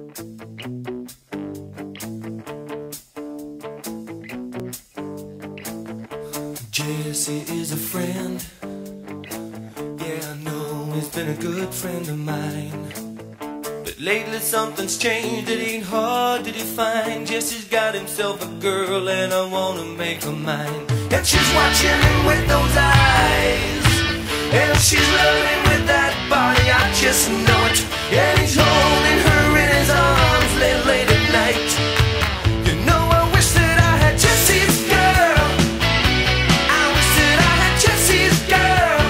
Jessie is a friend. Yeah, I know he's been a good friend of mine. But lately something's changed, it ain't hard to define. Jessie's got himself a girl and I wanna make her mine. And she's watching him with those eyes, and she's loving him with that body, I just know it. And he's holding her in his arms late at night. You know I wish that I had Jessie's girl. I wish that I had Jessie's girl.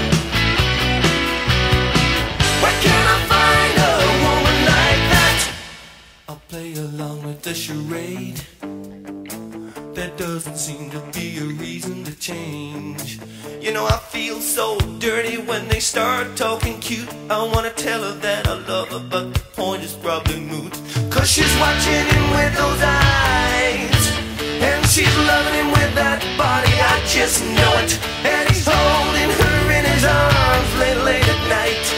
Where can I find a woman like that? I'll play along with the charade. There doesn't seem to be a reason to change. You know I feel so dirty when they start talking cute. I wanna tell her that I love her, but the point is probably moot. Cause she's watching him with those eyes, and she's loving him with that body, I just know it. And he's holding her in his arms late at night.